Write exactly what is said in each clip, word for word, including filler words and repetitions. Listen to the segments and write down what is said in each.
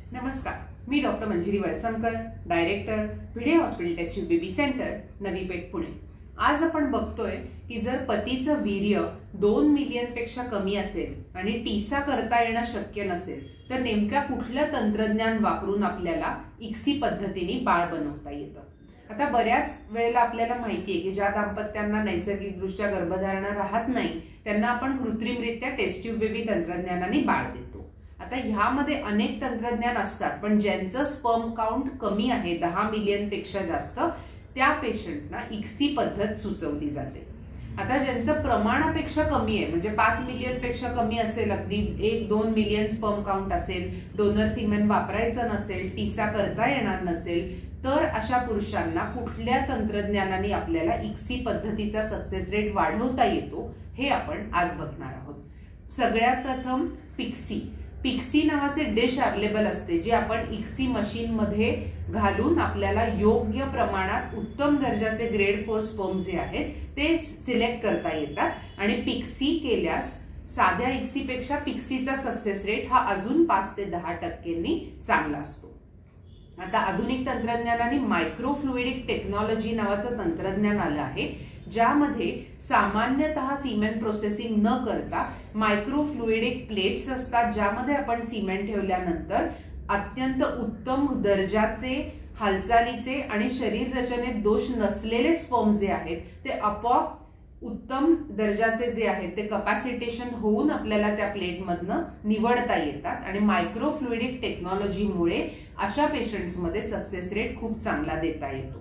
नमस्कार, मी doctor Manjiri Walsankar, director Bhide hospital test tube baby centre, Navi Peth, Pune. आज आपण बघतोय की जर पतीचं वीर्य दोन मिलियन पेक्षा कमी असेल आणि टीसा करता येणं शक्य नसेल तर नेमक्या कुठलं तंत्रज्ञान वापरून आपल्याला इक्सी पद्धतीने बाळ बनवता येतं। आता बऱ्याच वेळेला आपल्याला माहिती आहे की ज्या दाम्पत्यांना नैसर्गिकदृष्ट्या गर्भधारणा राहत नाही त्यांना आपण कृत्रिमरित्या टेस्ट ट्यूब बेबी तंत्रज्ञानाने बाळ देतो। आता ह्यामध्ये अनेक तंत्रज्ञान असतात, पण ज्यांचं स्पर्म काउंट कमी आहे दहा मिलियन पेक्षा जास्त त्या पेशंटना इक्सी पद्धत सुचवली जाते। आता ज्यांचं प्रमाणापेक्षा कमी आहे म्हणजे पाच मिलियन पेक्षा कमी असेल, अगदी एक दोन मिलियन स्पर्म काउंट असेल, डोनर सिमेन वापरायचं नसेल, टीसा करता येणार नसेल, तर अशा पुरुषांना कुठल्या तंत्रज्ञानाने आपल्याला इक्सी पद्धतीचा सक्सेस रेट वाढवता येतो हे आपण आज बघणार आहोत। सगळ्यात प्रथम पिक्सी पिक्सी नावाचे डिश अवेलेबल असते जे आपण इक्सी मशीन मध्ये घालून आपल्याला योग्य प्रमाणात उत्तम दर्जाचे ग्रेड फोर स्पर्म जे आहेत ते सिलेक्ट करता येतात आणि पिक्सी केल्यास साध्या इक्सी पेक्षा पिक्सीचा सक्सेस रेट हा अजून पाच ते दहा टक्क्यांनी चांगला असतो। आता आधुनिक तंत्रज्ञानाने मायक्रोफ्लुइडिक टेक्नॉलॉजी नावाचं तंत्रज्ञान आलं आहे ज्यामध्ये सामान्यतः सीमेंट प्रोसेसिंग न करता मायक्रोफ्लुइडिक प्लेट्स असतात ज्यामध्ये आपण सिमेंट ठेवल्यानंतर अत्यंत उत्तम दर्जाचे हालचालीचे आणि शरीर रचनेत दोष नसलेले स्पर्म जे आहेत ते आपोआप उत्तम दर्जाचे जे आहेत ते कॅपॅसिटेशन होऊन आपल्याला त्या प्लेटमधनं निवडता येतात आणि मायक्रोफ्लुइडिक टेक्नॉलॉजीमुळे अशा पेशंट्समध्ये सक्सेस रेट खूप चांगला देता येतो।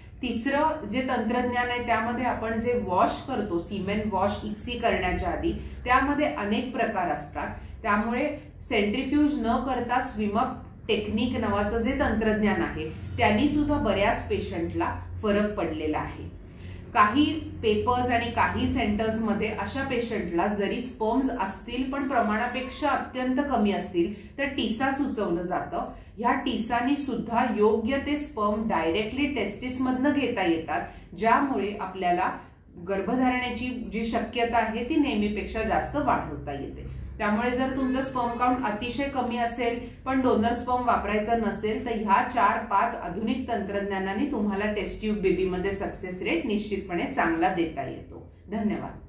तिसरं जे तंत्रज्ञान आहे त्यामध्ये आपण जे वॉश करतो सीमेन वॉश इक्सी करण्याच्या आधी त्यामध्ये अनेक प्रकार असतात, त्यामुळे सेंट्रीफ्यूज न करता स्विमअप टेक्निक नावाचं जे तंत्रज्ञान आहे त्यांनी सुद्धा बऱ्याच पेशंटला फरक पडलेला आहे। काही पेपर्स आणि काही सेंटर्स मध्ये अशा पेशंटला जरी स्पर्म्स असतील पण प्रमाणापेक्षा अत्यंत कमी असतील तर टीसा सुचवलं जातं। ह्या टीसानी सुद्धा योग्य ते स्पर्म डायरेक्टली टेस्टिस मधनं घेता येतात ज्यामुळे आपल्याला गर्भधारणेची जी शक्यता आहे ती नेहमीपेक्षा जास्त वाढवता येते। त्यामुळे जर तुमचं स्पर्म काउंट अतिशय कमी असेल पण डोनर स्पर्म वापरायचा नसेल तर ह्या चार पाच आधुनिक तंत्रज्ञानाने तुम्हाला टेस्ट ट्यूब बेबी मध्ये सक्सेस रेट निश्चितपणे चांगला देता येतो। धन्यवाद।